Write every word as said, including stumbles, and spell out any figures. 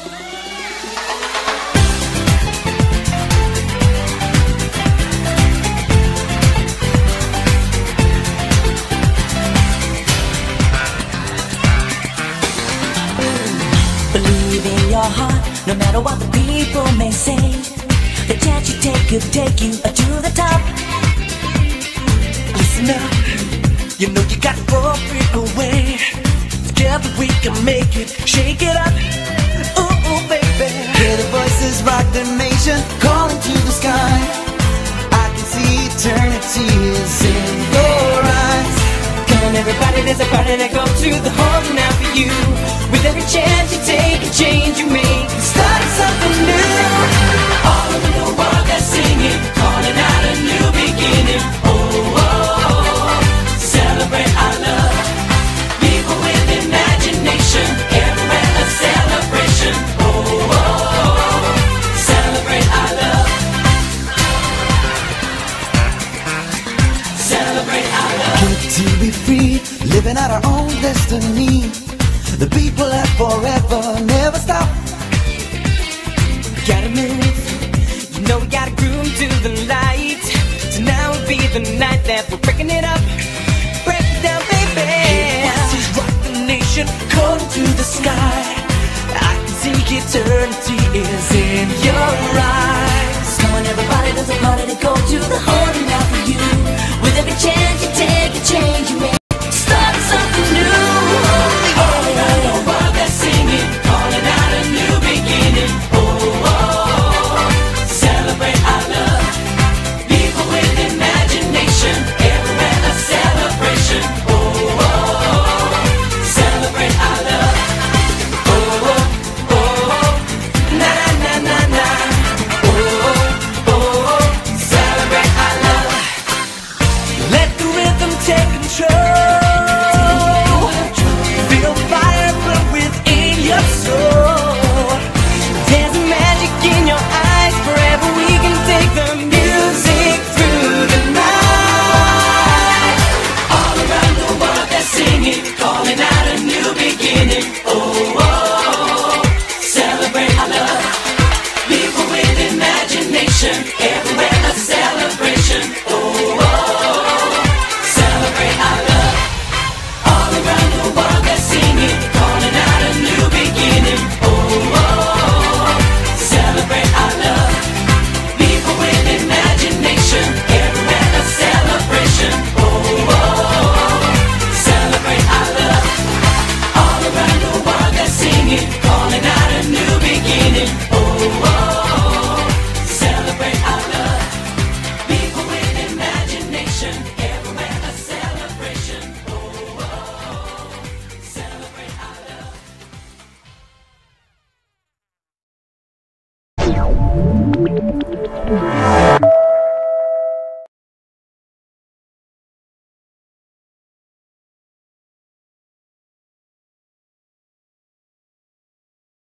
Believe in your heart, no matter what the people may say. The chance you take could take you to the top. Listen up, you know you got four feet away. Together we can make it, shake it up. Ooh, ooh, baby. Hear the voices rock the nation, calling to the sky. I can see eternity is in your eyes. Come on everybody, there's a party to go to. The whole now for you. With every chance you take, a change you make, starting something new. All over the world they're singing, calling out a new beginning. Oh, oh, oh, celebrate our love. People with imagination, everywhere a celebration. Oh, oh, oh, celebrate our love. Celebrate our love. Good to be free, living out our own destiny. The people have forever, never stop. Gotta move, you know we gotta groove to the light. Tonight will be the night that we're breaking it up. Break it down, baby. Voices rock the nation, calling to the sky. I can see eternity is in your eyes. Come on everybody, there's a party to go to. The whole now for you. With every chance you take, a change you make, starting something new. All around the world they're singing, calling out a new beginning. Oh, oh, oh, celebrate our love. People with imagination, everywhere a celebration. Oh, oh, oh, celebrate our love. Oh, oh, oh, na na na na. Oh, oh, oh, celebrate our love. Let the rhythm take control. Feel fire burn within your soul. There's magic in your eyes. Forever we can take the music through the night. All around the world they're singing, calling out a new beginning. Oh, oh, celebrate our love. People with imagination, everywhere a celebration. Oh, oh, celebrate our love. All around the world they're singing, calling out a new beginning. Oh, oh, celebrate our love. People with imagination, everywhere a celebration. Oh, oh, celebrate our love. All around the world they're singing, calling out a new beginning. Oh, oh, celebrate our love. People with imagination, everywhere a celebration. Oh, oh, celebrate our love.